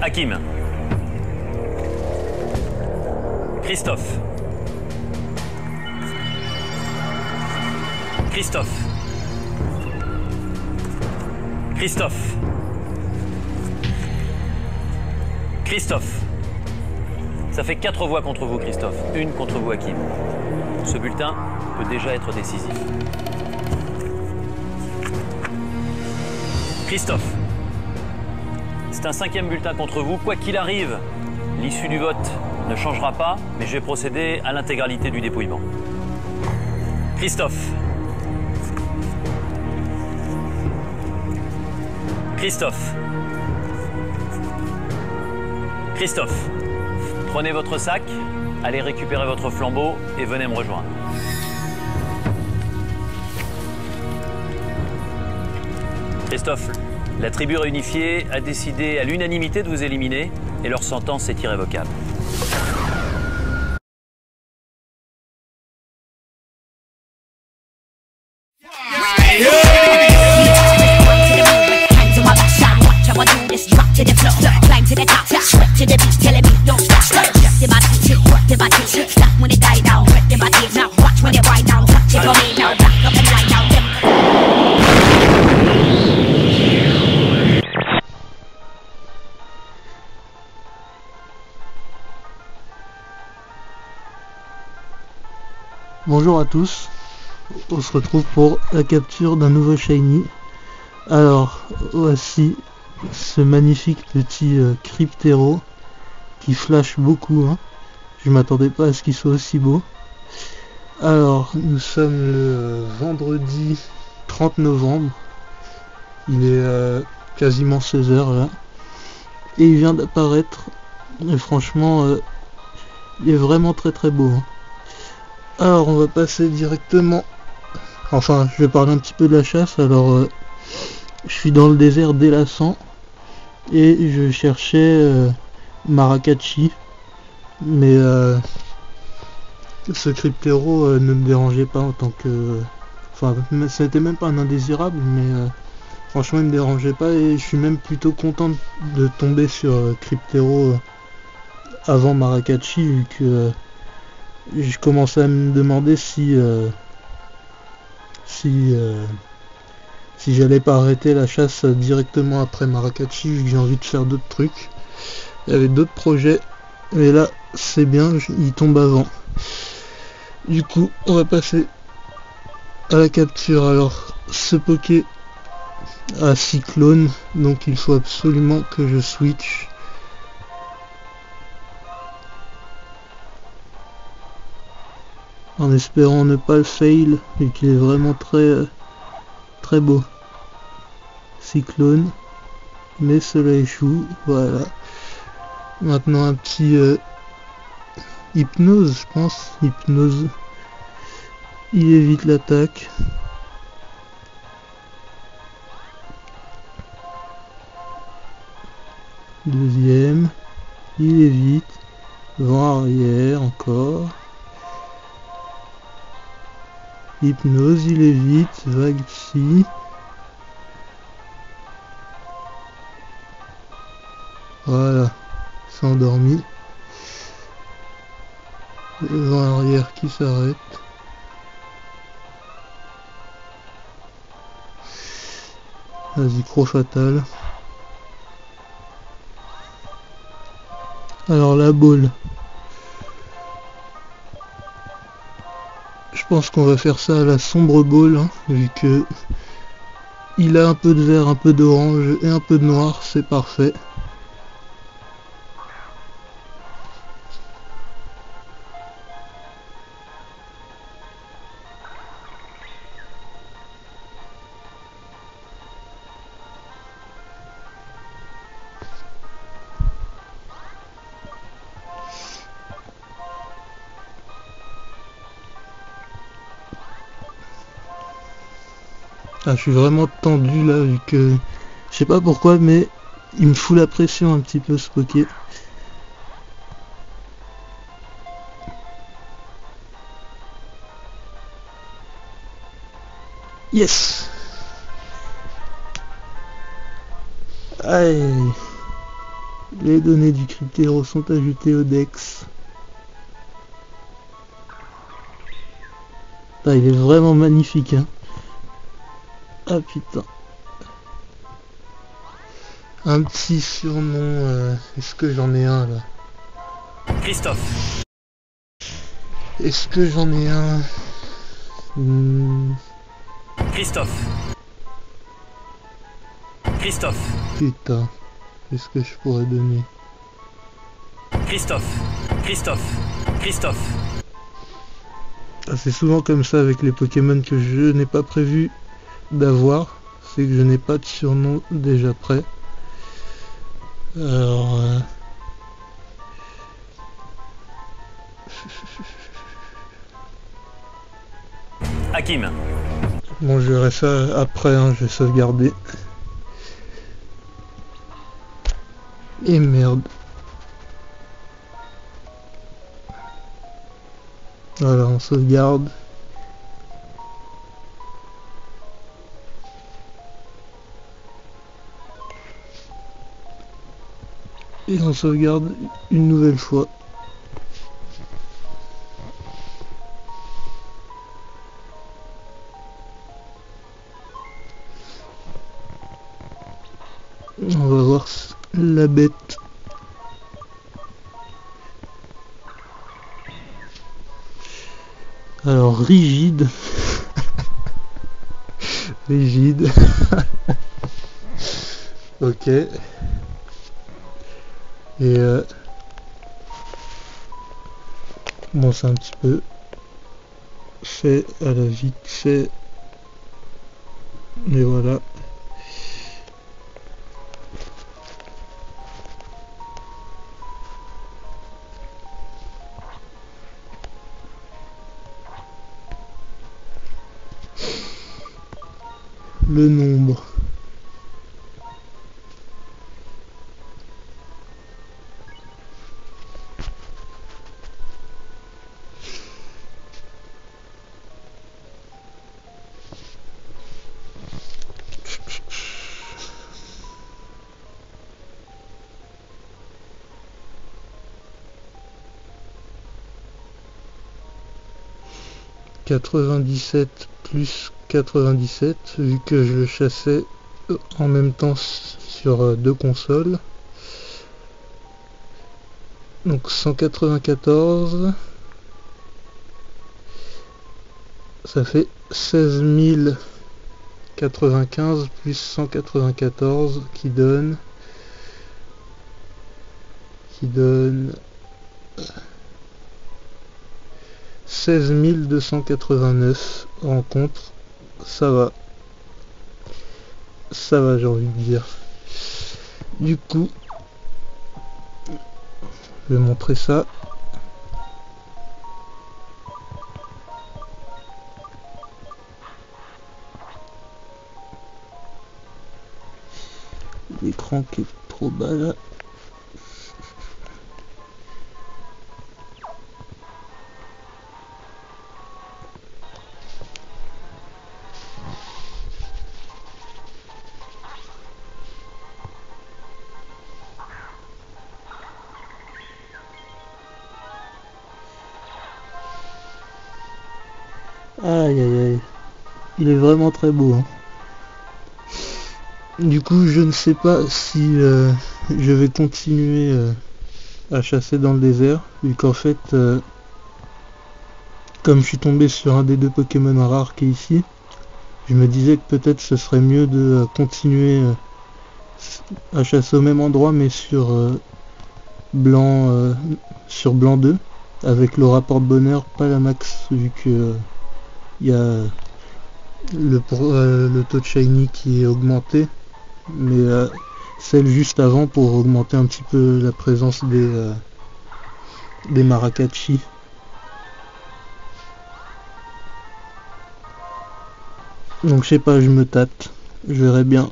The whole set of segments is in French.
Hakim. Christophe. Christophe. Christophe. Christophe. Ça fait 4 voix contre vous, Christophe. 1 contre vous, Hakim. Ce bulletin peut déjà être décisif. Christophe. C'est un 5e bulletin contre vous. Quoi qu'il arrive, l'issue du vote ne changera pas, mais je vais procéder à l'intégralité du dépouillement. Christophe. Christophe. Christophe. Prenez votre sac, allez récupérer votre flambeau et venez me rejoindre. Christophe, la tribu réunifiée a décidé à l'unanimité de vous éliminer et leur sentence est irrévocable. Bonjour à tous, on se retrouve pour la capture d'un nouveau shiny. Alors voici ce magnifique petit Cryptero qui flash beaucoup, hein. Je m'attendais pas à ce qu'il soit aussi beau. Alors nous sommes le vendredi 30 novembre, il est quasiment 16h là, et il vient d'apparaître, et franchement il est vraiment très beau, hein. Alors on va passer directement, enfin je vais parler un petit peu de la chasse. Alors je suis dans le désert d'Elassan et je cherchais Maracatchi, mais ce Cryptero ne me dérangeait pas en tant que, enfin c'était même pas un indésirable, mais franchement il me dérangeait pas, et je suis même plutôt content de tomber sur Cryptero avant Maracatchi, vu que je commençais à me demander si j'allais pas arrêter la chasse directement après Maracatchi, vu que j'ai envie de faire d'autres trucs. Il y avait d'autres projets, mais là c'est bien, il tombe avant. Du coup on va passer à la capture. Alors ce Poké a Cyclone, donc il faut absolument que je switch. En espérant ne pas le fail, et qu'il est vraiment très beau. Cyclone, mais cela échoue, voilà. Maintenant un petit Hypnose, je pense, Hypnose. Il évite l'attaque. Deuxième, il évite. Vent arrière encore. Hypnose, il évite, vague psy. Voilà, c'est endormi. Le vent arrière qui s'arrête. Vas-y, croc fatal. Alors la boule. Je pense qu'on va faire ça à la sombre boule, hein, vu que il a un peu de vert, un peu d'orange et un peu de noir, c'est parfait. Ah, je suis vraiment tendu là, vu que je sais pas pourquoi, mais il me fout la pression un petit peu ce Poké. Yes. Aïe. Les données du cryptéro sont ajoutées au DEX. Ah, il est vraiment magnifique, hein. Ah putain. Un petit surnom, est-ce que j'en ai un là? Christophe. Est-ce que j'en ai un? Christophe. Christophe. Putain, qu'est-ce que je pourrais donner? Christophe. Christophe. Christophe. Ah, c'est souvent comme ça avec les Pokémon que je n'ai pas prévu d'avoir, c'est que je n'ai pas de surnom déjà prêt. Alors... Hakim. Bon, je verrai ça après, hein, je vais sauvegarder. Et merde. Voilà, on sauvegarde. Et on sauvegarde une nouvelle fois. On va voir la bête. Alors, rigide. Rigide. Ok. Et bon, c'est un petit peu fait à la vite fait. Mais voilà. Le nombre. « 97 plus 97 » vu que je le chassais en même temps sur deux consoles. Donc 194, ça fait 16 095 plus 194 qui donne 16 289 rencontres. Ça va, j'ai envie de dire. Du coup, je vais montrer ça. L'écran qui est trop bas là. Aïe aïe aïe. Il est vraiment très beau, hein. Du coup, je ne sais pas si je vais continuer à chasser dans le désert, vu qu'en fait, comme je suis tombé sur un des deux Pokémon rares qui est ici, je me disais que peut-être ce serait mieux de continuer à chasser au même endroit, mais sur blanc 2, avec le rapport de bonheur pas la max, vu que il y a le taux de shiny qui est augmenté, mais celle juste avant pour augmenter un petit peu la présence des Maracachis. Donc je sais pas, je me tâte, je verrai bien.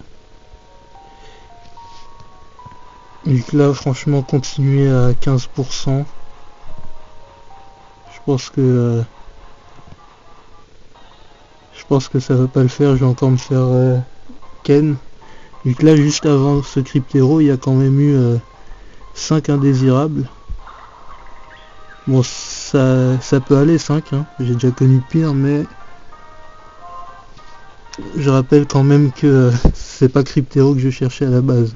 Vu que là franchement continuer à 15%, je pense que ça va pas le faire, je vais encore me faire Ken. Vu que là juste avant ce cryptéro il y a quand même eu 5 indésirables. Bon, ça peut aller 5, hein. J'ai déjà connu pire, mais je rappelle quand même que c'est pas Cryptero que je cherchais à la base.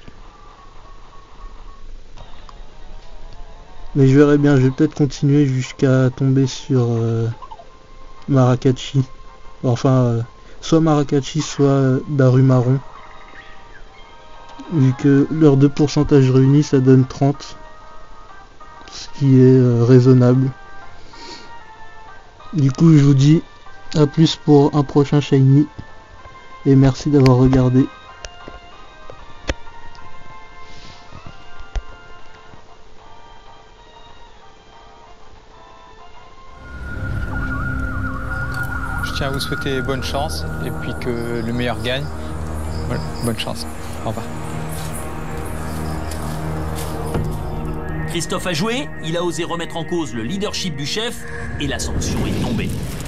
Mais je verrai bien, je vais peut-être continuer jusqu'à tomber sur Maracaichi. Enfin, soit Maracaichi, soit Darumaron. Vu que leurs deux pourcentages réunis, ça donne 30. Ce qui est raisonnable. Du coup, je vous dis à plus pour un prochain Shiny. Et merci d'avoir regardé. Je tiens à vous souhaiter bonne chance et puis que le meilleur gagne. Voilà, bonne chance. Au revoir. Christophe a joué, il a osé remettre en cause le leadership du chef et la sanction est tombée.